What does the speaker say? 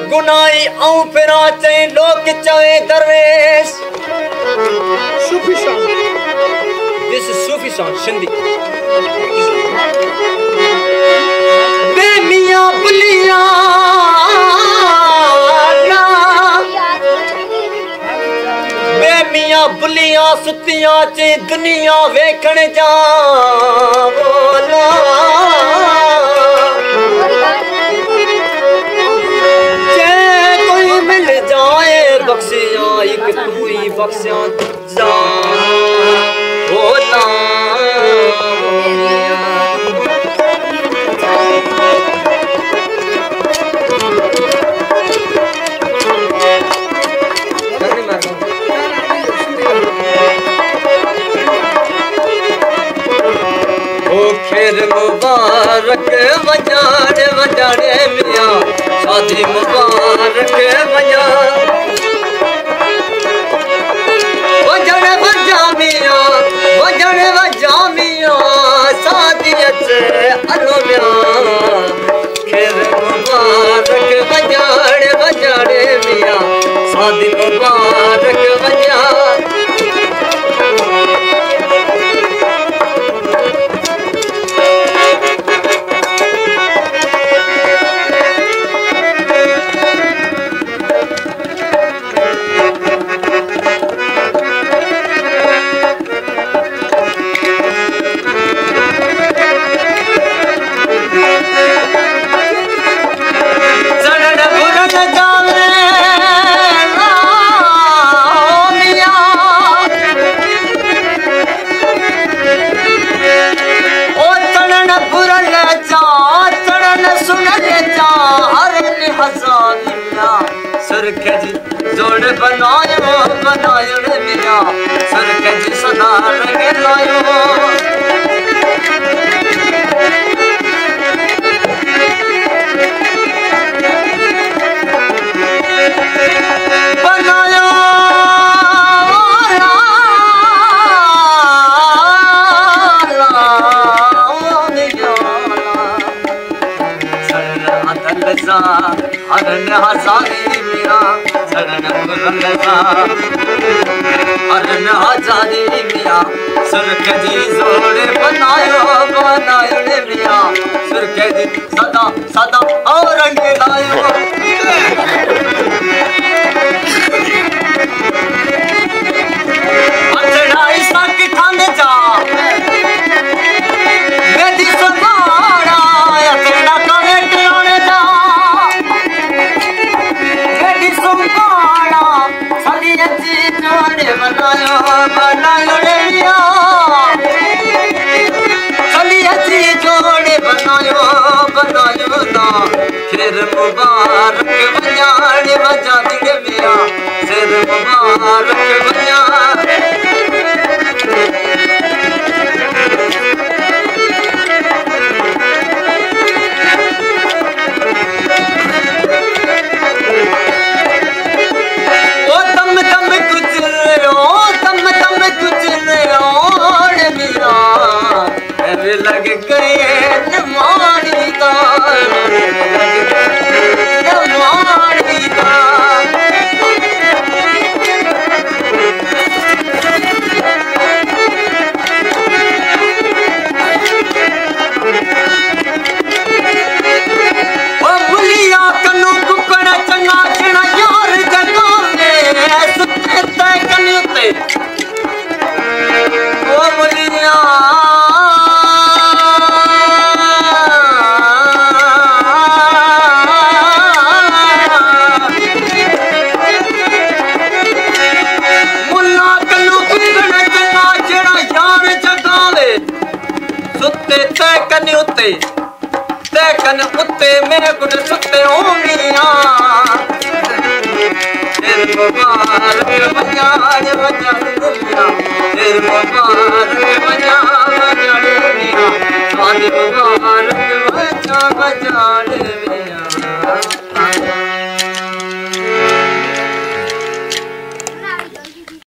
गुनाई आऊं फिरा चई लोक चवे दरवेश Sufi song this is Sufi song सिंधी बे मियां बुलिया बुलियां सुतियां च दुनिया वेखण जा बोला जे कोई मिल जाए बख्शिया एक तू ही बख्शिया जा बोला खेर मुबारक वजाड़े वजाड़े मियां शादी मुबारक वजाड़े वजा मियां वजाड़े वजा मियां शादी अचे अलो मियां खेर मुबारक वजाड़े वजाड़े मियां शादी मुबारक वजा सरकजी जोड़ बनायो बनायो रे मियां सरकजी सदा रंग लायो बनायो हरन हजारी मियां शरण गुरलजा हरन हजारी मियां सुरखजी जोड़े बनायो बनायो रे मियां सुरखजी सदा सदा और रंग लायो अचड़ाई सक ठंड जा बेदी सवाड़ा अचड़ा काले टियाने जा बनायो बनायो रे मियां चलिए जी जोड़े बनायो बनायो ना फिर मुबारक बजाड़े बजा दी मियां फिर मुबारक बजा लग गए नमानी का नमानी का ओ बुलिया कनु कुकड़ चंगा चना यार जगावे सुते ते कन्युते ओ बुलिया ते कन उत्ते मेरे कुट सुते होंगियां तेरे मुबारक बजाड़े बजाड़े दुनिया तेरे मुबारक बजाड़े दुनिया शादी मुबारक बजा बजाड़े